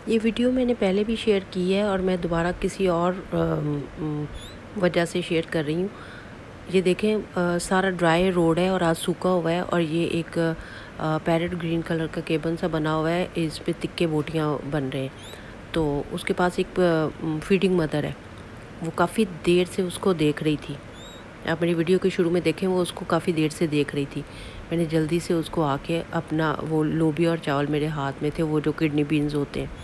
ये वीडियो मैंने पहले भी शेयर की है और मैं दोबारा किसी और वजह से शेयर कर रही हूँ। ये देखें सारा ड्राई रोड है और आज सूखा हुआ है और ये एक पैरेट ग्रीन कलर का केबन सा बना हुआ है, इस पे तिक्के बोटियाँ बन रहे हैं। तो उसके पास एक फीडिंग मदर है, वो काफ़ी देर से उसको देख रही थी। आप मेरी वीडियो के शुरू में देखें, वो उसको काफ़ी देर से देख रही थी। मैंने जल्दी से उसको आके अपना वो लोबिया और चावल मेरे हाथ में थे, वो जो किडनी बीन्स होते हैं,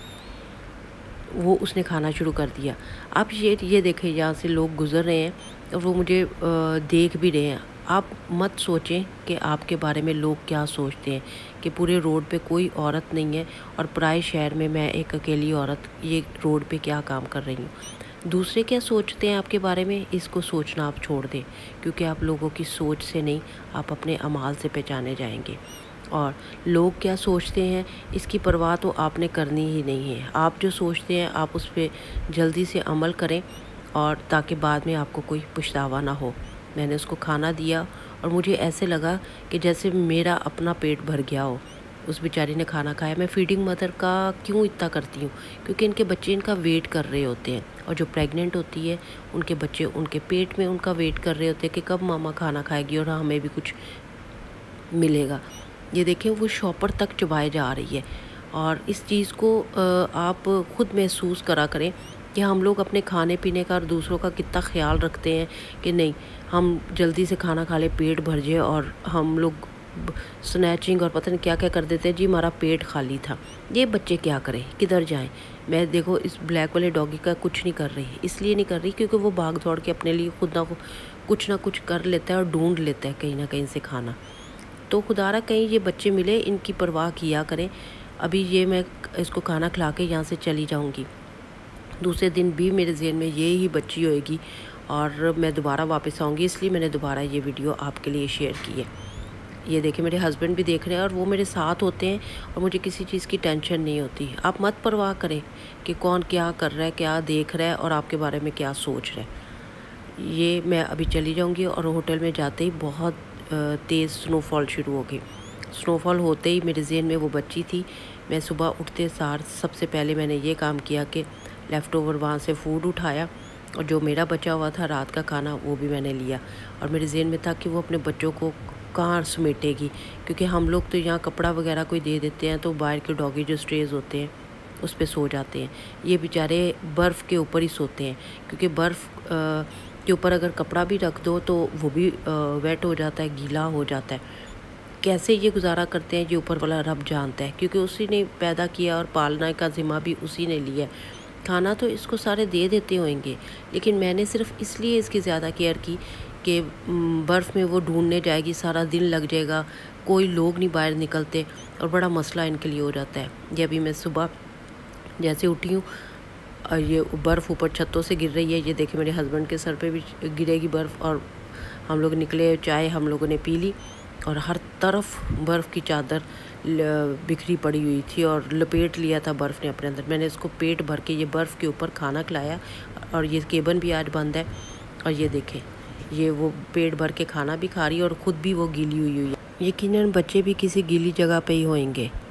वो उसने खाना शुरू कर दिया। आप ये देखें, यहाँ से लोग गुज़र रहे हैं और वो मुझे देख भी रहे हैं। आप मत सोचें कि आपके बारे में लोग क्या सोचते हैं, कि पूरे रोड पे कोई औरत नहीं है और पराए शहर में मैं एक अकेली औरत ये रोड पे क्या काम कर रही हूँ। दूसरे क्या सोचते हैं आपके बारे में, इसको सोचना आप छोड़ दें, क्योंकि आप लोगों की सोच से नहीं, आप अपने अमाल से पहचाने जाएंगे। और लोग क्या सोचते हैं इसकी परवाह तो आपने करनी ही नहीं है। आप जो सोचते हैं आप उस पर जल्दी से अमल करें, और ताकि बाद में आपको कोई पछतावा ना हो। मैंने उसको खाना दिया और मुझे ऐसे लगा कि जैसे मेरा अपना पेट भर गया हो। उस बेचारी ने खाना खाया। मैं फीडिंग मदर का क्यों इतना करती हूँ, क्योंकि इनके बच्चे इनका वेट कर रहे होते हैं, और जो प्रेग्नेंट होती है उनके बच्चे उनके पेट में उनका वेट कर रहे होते हैं कि कब मामा खाना खाएगी और हमें भी कुछ मिलेगा। ये देखें, वो शॉपर तक चबाए जा रही है। और इस चीज़ को आप खुद महसूस करा करें कि हम लोग अपने खाने पीने का और दूसरों का कितना ख्याल रखते हैं, कि नहीं हम जल्दी से खाना खा ले, पेट भर जाए, और हम लोग स्नैचिंग और पता नहीं क्या क्या कर देते हैं। जी हमारा पेट खाली था। ये बच्चे क्या करें, किधर जाएं। मैं देखो इस ब्लैक वाले डॉगी का कुछ नहीं कर रही, इसलिए नहीं कर रही क्योंकि वो भाग दौड़ के अपने लिए खुद ना कुछ कर लेता है और ढूंढ लेता है कहीं ना कहीं से खाना। तो खुदारा कहीं ये बच्चे मिले, इनकी परवाह किया करें। अभी ये मैं इसको खाना खिला के यहाँ से चली जाऊँगी, दूसरे दिन भी मेरे ज़हन में ये ही बच्ची होएगी और मैं दोबारा वापस आऊँगी, इसलिए मैंने दोबारा ये वीडियो आपके लिए शेयर की है। ये देखिए, मेरे हस्बैंड भी देख रहे हैं और वो मेरे साथ होते हैं और मुझे किसी चीज़ की टेंशन नहीं होती। आप मत परवाह करें कि कौन क्या कर रहा है, क्या देख रहा है और आपके बारे में क्या सोच रहा है। ये मैं अभी चली जाऊँगी और होटल में जाते ही बहुत तेज़ स्नोफॉल शुरू हो गई। स्नोफॉल होते ही मेरे ज़हन में वो बच्ची थी। मैं सुबह उठते सार सबसे पहले मैंने ये काम किया कि लेफ़्ट ओवर वहाँ से फूड उठाया, और जो मेरा बचा हुआ था रात का खाना वो भी मैंने लिया। और मेरे ज़हन में था कि वो अपने बच्चों को कहाँ समेटेगी, क्योंकि हम लोग तो यहाँ कपड़ा वगैरह कोई दे देते हैं तो बाहर के डॉगी जो स्ट्रेज होते हैं उस पर सो जाते हैं। ये बेचारे बर्फ़ के ऊपर ही सोते हैं, क्योंकि बर्फ़ के ऊपर अगर कपड़ा भी रख दो तो वो भी वेट हो जाता है, गीला हो जाता है। कैसे ये गुजारा करते हैं ये ऊपर वाला रब जानता है, क्योंकि उसी ने पैदा किया और पालना का ज़िम्मा भी उसी ने लिया। खाना तो इसको सारे दे देते होंगे, लेकिन मैंने सिर्फ इसलिए इसकी ज़्यादा केयर की कि बर्फ़ में वो ढूंढने जाएगी, सारा दिन लग जाएगा, कोई लोग नहीं बाहर निकलते और बड़ा मसला इनके लिए हो जाता है। ये अभी मैं सुबह जैसे उठी हूँ और ये बर्फ़ ऊपर छतों से गिर रही है। ये देखे मेरे हस्बैंड के सर पे भी गिरेगी बर्फ़, और हम लोग निकले, चाय हम लोगों ने पी ली और हर तरफ बर्फ़ की चादर बिखरी पड़ी हुई थी और लपेट लिया था बर्फ़ ने अपने अंदर। मैंने इसको पेट भर के ये बर्फ़ के ऊपर खाना खिलाया, और ये केबन भी आज बंद है। और ये देखें, ये वो पेट भर के खाना भी खा रही है और ख़ुद भी वो गीली हुई है। यकीनन बच्चे भी किसी गीली जगह पे ही होंगे।